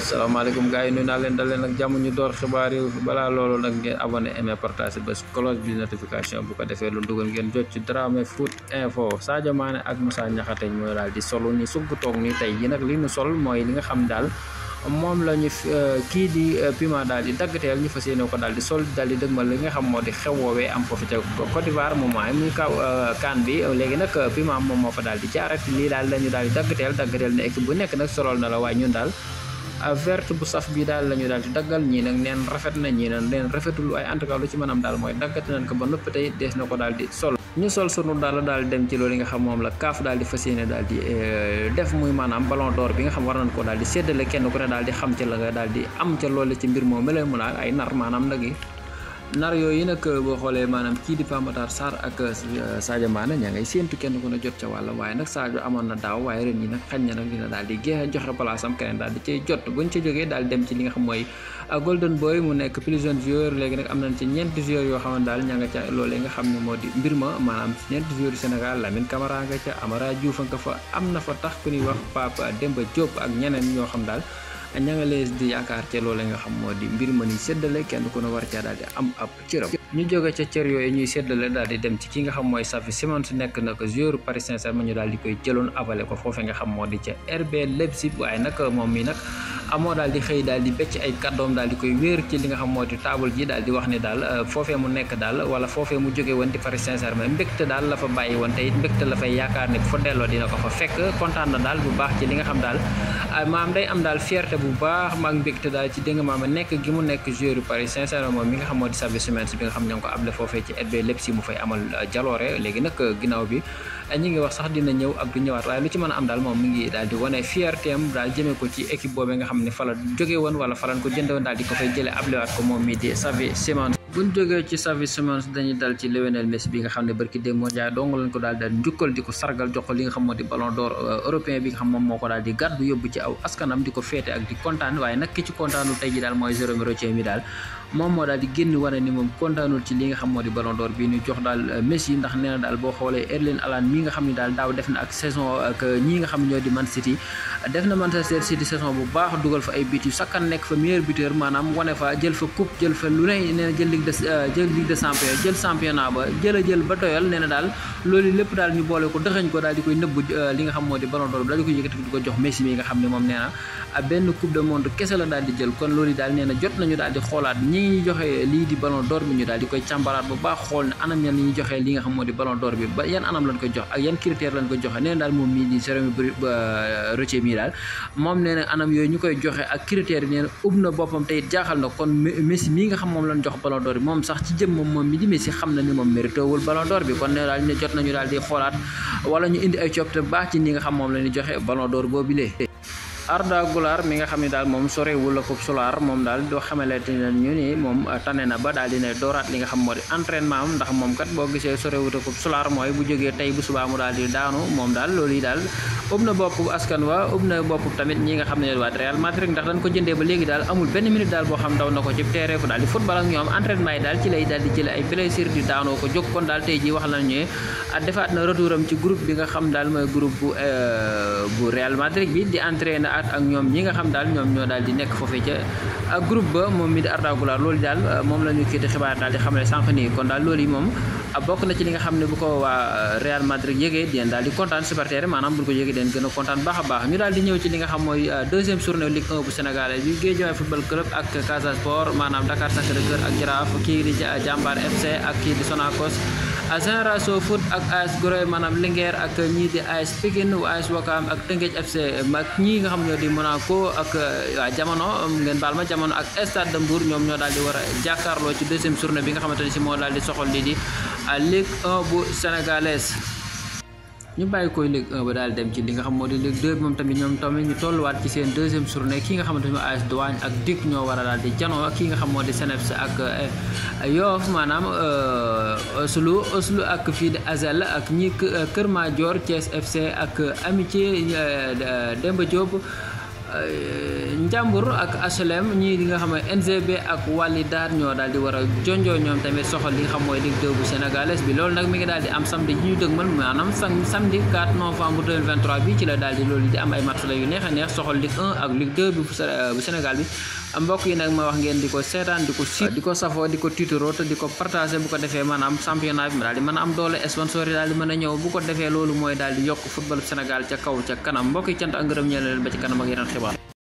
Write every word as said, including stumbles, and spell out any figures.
Assalamualaikum gars yi nuyu naa leen dal leen ak jàmm ñu door xibaar yi balaa loolu nag ngeen abonné aimé partage ba cloche bi notification bu ko defee lu dugal ngeen jot ci Dramé Foot Info. Sadio Mané ak Moussa Niakhaté ñoo daal di solo ni sugg toog ni tey yi nag li ñu sol mooy li nga xam daal moom la ñu kii di Pima daal di daggateel ñu fas yéene ko daal di sol daal di dëgmal li nga xam moo di xew woowee am foofu ca Côte d'Ivoire moment muy kaw kaan bi léegi nag Pima moom moo fa daal di jaar ak lii daal la ñu daal di daggateel daggateel ne équipe bu nekk nag solol na la waaye ñun daal verte bu saf bi daal lañu daal di daggal ñii nag neen rafet na ñii nag neen rafetul ay en tout cas lu ci manam daal mooy daggate nañ ko ba noppi tey dees na ko daal di sol ñu sol sunu daal daal dem ci loolu nga xam moom la kaaf daal di fas yéene daal di def muy maanaam ballon d'or bi nga xam war nañ ko daal di séddale kenn ku ne daal di xam ca la nga daal di am ca loolu ci mbir moom mel mu naag ay nar maanaam nag yi nar yooyu nag boo xoolee maanaam kii di Pape Matar Sarr ak Sadio Mané ña ngay séentu kenn ku ne jot ca wàlla waaye nag Sadio amoon na daaw waaye ren yi nag xañ na nag dina daal di géex joxe place am keneen daal di cay jot buñ ca jógee daal dem ci li nga xam mooy Golden Boy mu nekk plus jeune joueur léegi nag am nañ ci ñeenti joueurs yoo xam ne daal ña nga ca loolee nga xam ne moo di mbir ma maanaam ñeenti joueurs yu Sénégal Lamine Camara nga ca Amara Diouf nga fa am na fa tax ku ñuy wax Pape Demba Diop ak ñeneen ñoo xam daal ña nga lees di yaakaar ca loole nga xam moo di mbir ma ni séddale kenn ku ne war caa daal di am ab cëram ñu jóge ca cër yooyu ñuy séddale daal di dem ci ki nga xam mooy Xavi Simons nekk nag joueur Paris Saint-Germain ñu daal di koy jëloon avalé ko foofee nga xam moo di ca R B Leipzig waaye nag moom mi nag amoo daal di xëy daal di becc ay kàddoom daal di koy wéer ci li nga xam moo di table ji daal di wax ne daal foofee mu nekk daal wala foofee mu jóge woon di Paris Saint-Germain mbégte daal la fa bàyyi woon te it mbégte la fay yaakaar ne bu fa delloo dina ko fa fekk kontaan na daal bu baax ci li nga xam daal maam day am daal fierté bu baax maag mbégte daal ci dégg nga maama nekk gi mu nekk joueur Paris Saint-Germain moom mi nga xam moo di Xavi Simons bi nga xam ña ngi ko able foofee ci R B Leipzig mu fay amal jaloore léegi nag ginnaaw bi ñi ngi wax sax dina ñëw ak du ñëwaat waaye lu ci mën a am daal moom mi ngi daal di wane fierté am daal jëmee ko ci équipe boobee nga xam ne fa la jóge woon wala fa lañ ko jënde woon daal di ko fay jëlee ablewaat ko moom mi di Xavi Simons buñ jógee ci Xavi Simons dañuy dal ci Lionel Messi bi nga xam ne barki démb moo jaay dong lañ ko daal daal njukkal di ko sargal jox ko li nga xam moo di ballon d'or européen bi nga xam moom moo ko daal di gàddu yóbbu ci aw askanam di ko féete ak di kontaan waaye nag ki ci kontaanul tey ji daal mooy Jérôme Rocher mi daal moom moo daal di génn wane ni moom kontaanul ci li nga xam moo di ballon d'or bi ñu jox daal Messi ndax nee na daal boo xoolee Erling Haaland mi nga xam ne daal daaw def na ak saison ak ñi nga xam ne ñoo di Man City def na Manchester City saison bu baax dugal fa ay but yu sakkan nekk fa meilleur buteur maanaam wane fa jël fa coupe jël fa lu ne nee na jël ligue de jël ligue de champion jël championnat ba jël a jël ba doyal nee na daal loolu lépp daal ñu boole ko dëxañ ko daal di koy nëbb li nga xam moo di ballon d'or bi daal di koy yëkkati di ko jox Messi mi nga xam ne moom nee na benn coupe de monde kese la daal di jël kon loolu daal nee na jot nañu daal di xoolaat ñi ngi joxe lii di ballon d'or bi ñu daal di koy càmbaraat bu baax xool ne anam yan ñuy joxe li nga xam moo di ballon d'or bi ba yan anam lañ koy jox ak yan critère lañ koy joxe nee na daal moom mii di Jérôme Rocher mii daal moom nee na anam yooyu ñu koy joxe ak critères yi nee na ub na boppam tey jaaxal na kon Messi mii nga xam moom lañ jox ballon d'or bi moom sax ci jëm moom moom mi di Messi xam na ni moom mérité wul ballon d'or bi kon nee daal ne jot nañu daal di xoolaat wala ñu indi ay coppite baax ci ñi nga xam moom la ñuy joxe ballon d'or boobu lee Arda Güler mi nga xam ne daal moom sorewul la coupe solaire moom daal doo xamalete ñu ni moom tane na ba daal dina dooraat li nga xam moo di entraînement am ndax moom kat boo gisee sorewul la coupe solaire mooy bu jógee tey bu subaa mu daal di daanu moom daal loolu yi daal ub na bopp askan wa ub na bopp tamit ñi nga xam ne waa Real Madrid ndax dañ ko jëndee ba léegi daal amul benn minute daal boo xam daw na ko ci terrain fu daal di football ak ñoom entraînement yi daal ci lay daal di jële ay blessure di daanoo ko jóg kon daal tey ji wax nañu ne defaat na retour am ci groupe bi nga xam daal mooy groupe bu bu Real Madrid bi di entraîner ak ñoom ñi nga xam daal ñoom ñoo daal di nekk foofee ca groupe ba moom mi di Arda Güler loolu daal moom la ñu kii di xibaar daal di xamale sànq nii kon daal loolu yi moom bokk na ci li nga xam ne bu ko waa Real Madrid yëgee deen daal di kontaan supporter maanaam bu ko yëgee deen gën a kontaan baax a baax ñu daal di ñëw ci li nga xam mooy deuxième journée Ligue un bu Sénégal bi Guédiawaye football club ak Casa Sport maanaam Dakar Sacré-Cœur ak Jaraaf kii di Jambar F C ak kii di Sonacos Génération Foot ak A S Gorée maanaam Linguère ak ñii di A S Pikine A S Ouakam ak Teungueth F C ak ñii nga xam ñoo di Monaco ak waa Jamono ngeen baal ma Jamono ak Stade de Mbour ñoom ñoo daal di war a jàkkaarloo ci deuxième journée bi nga xamante ne si moo daal di soxal lii di Ligue un bu sénégalaise ñu bàyyi koy Ligue un ba daal dem ci li nga xam moo di Ligue deux bi moom tamit ñoom tamit ñu tolluwaat ci seen deuxième journée ki nga xamante ni A S Douanes ak D I C ñoo war a daal di janoo ki nga xam moo di Seneps ak Yoff maanaam Oslo Oslo ak fii di Asel ak ñi Kër Madior Thiès F C ak Amitié Demba Diop Njambur ak H L M ñii di nga xam ne N G B ak Walidar ñoo daal di war a jonjoo ñoom tamit soxal li nga xam mooy Ligue deux bu sénégalaise bi loolu nag mi ngi daal di am samedi ji ñu dëgmal maanaam samedi quatre novembre deux mille vingt-trois bi ci la daal di loolu di am ay match la yu neex a neex soxal Ligue un ak Ligue deux bi bu Sénégal bi mbokk yi nag ma wax ngeen di ko seetaan di ko si di ko safoo di ko tiitaroo te di ko partagé bu ko defee maanaam championnat bi daal di mën a am doole sponsor yi daal di mën a ñëw bu ko defee loolu mooy daal di yokk football Sénégal ca kaw ca kanam mbokk yi cant ak ngërëm ñeel leen ba ci kanam ak yeneen xibaar